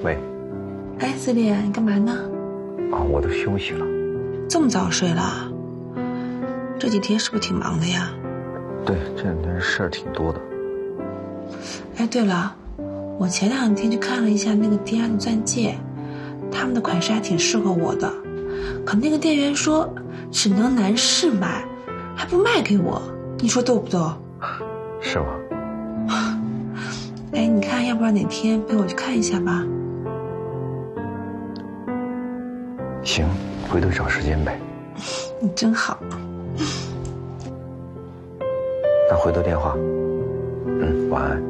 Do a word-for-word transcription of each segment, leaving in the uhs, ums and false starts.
喂。 哎，子烈，你干嘛呢？ 啊，我都休息了。 这么早睡了？这几天是不是挺忙的呀？ 对，这两天事儿挺多的。 哎，对了，我前两天去看了一下那个 D I 的钻戒，他们的款式还挺适合我的，可那个店员说只能男士买，还不卖给我，你说逗不逗？ 是吗？ 哎，你看，要不然哪天陪我去看一下吧？ 行，回头找时间呗。 你真好。 那回头电话。嗯，晚安。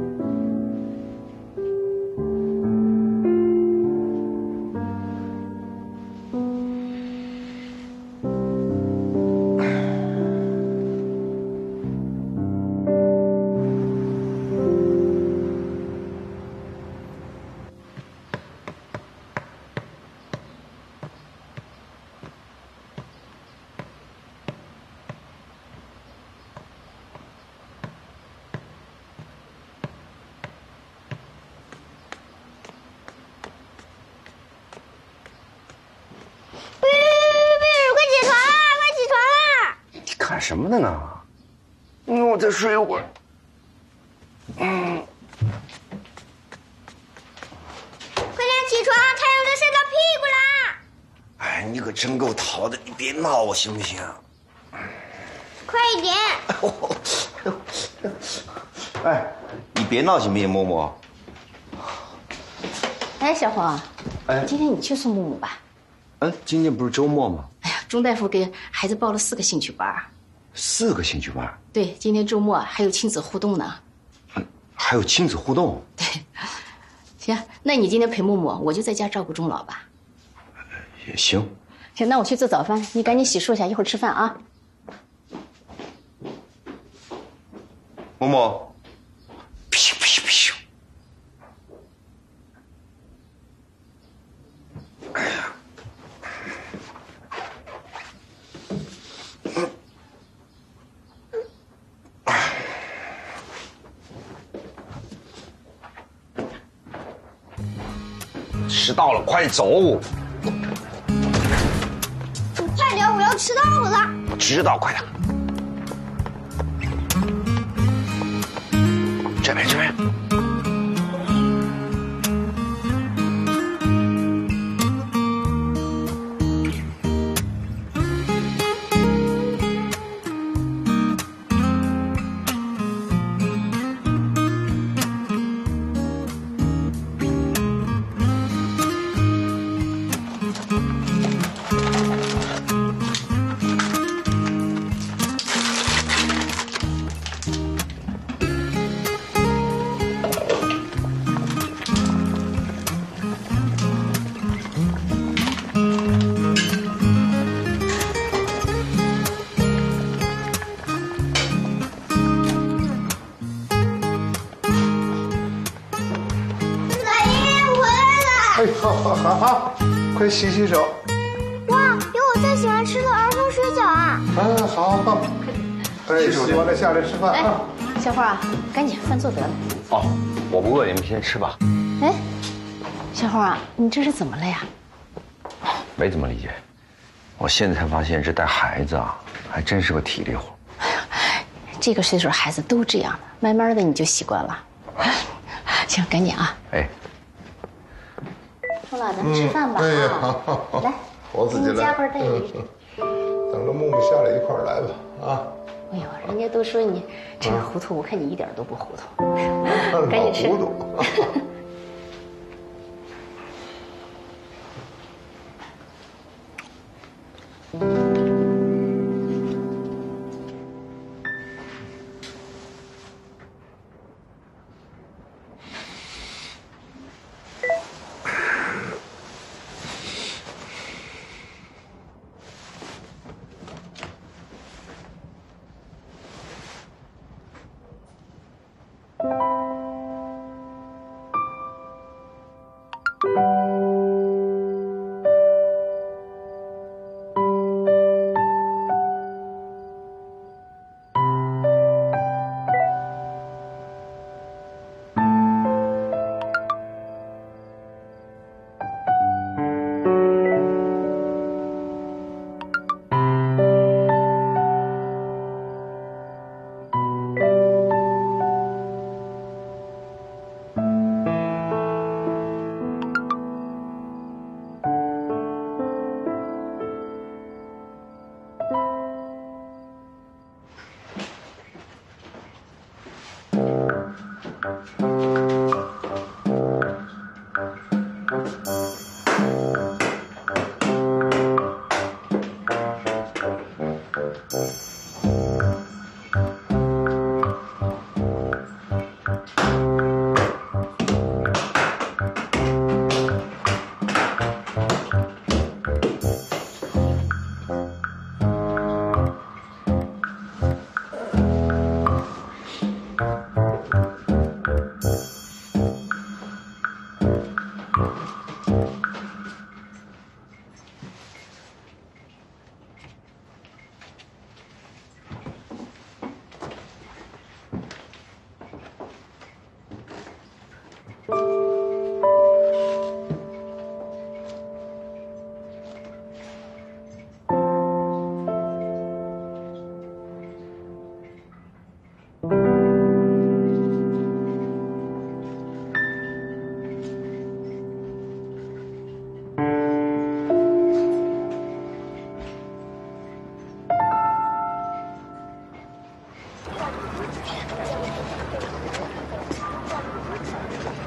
干什么的呢？嗯，我再睡一会儿。嗯， 快点起床，太阳都晒到屁股啦！ 哎，你可真够淘的，你别闹我行不行？ 快一点！ 哎，你别闹行不行，默默？ 哎，小黄， 哎， 今天你去送木木吧。 嗯，今天不是周末吗？ 哎呀，钟大夫给孩子报了四个兴趣班。 四个兴趣班？ 对，今天周末还有亲子互动呢。 嗯，还有亲子互动？ 对。行，那你今天陪木木，我就在家照顾钟老吧。 也行。 行，那我去做早饭，你赶紧洗漱一下，一会儿吃饭啊。 默默，咻咻咻！哎呀，嗯，迟到了，快走！ 你快点，我要迟到了。 知道，快点。这边，这边。 好好好好，快洗洗手。 哇，有我最喜欢吃的儿童水饺啊！ 啊，好好，哎，洗完了下来吃饭啊。 小花，赶紧饭做得了。 哦，我不饿，你们先吃吧。 哎，小花，你这是怎么了呀？ 没怎么理解，我现在才发现这带孩子啊，还真是个体力活。 哎呀，这个岁数孩子都这样，慢慢的你就习惯了。行，赶紧啊。 哎。 钟老，咱们吃饭吧。 哎呀， 啊， 好好好， 来， 我自己来。 加班带你。 等着木木下来一块儿来吧，啊。 哎呦，人家都说你这个糊涂，我看你一点都不糊涂。赶紧吃。 糊涂。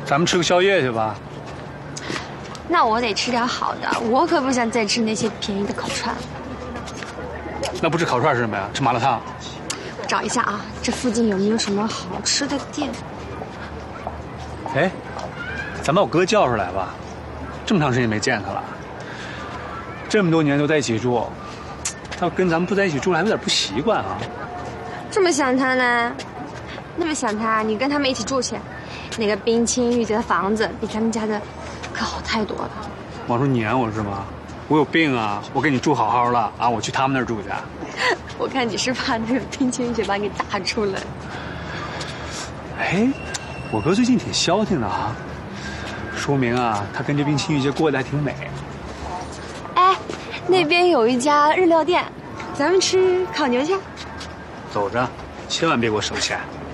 咱们吃个宵夜去吧。 那我得吃点好的，我可不想再吃那些便宜的烤串。 那不吃烤串是什么呀？吃麻辣烫。 我找一下啊，这附近有没有什么好吃的店？ 哎，咱把我哥叫出来吧，这么长时间没见他了，这么多年都在一起住，他跟咱们不在一起住了还有点不习惯啊。 这么想他呢？那么想他，你跟他们一起住去。那个冰清玉洁的房子比咱们家的可好太多了。 往出撵我是吗？我有病啊！我跟你住好好了啊，我去他们那儿住去。 我看你是怕那个冰清玉洁把你打出来。 哎，我哥最近挺消停的啊，说明啊，他跟这冰清玉洁过得还挺美。 哎，那边有一家日料店，咱们吃烤牛去。 走着，千万别给我收钱。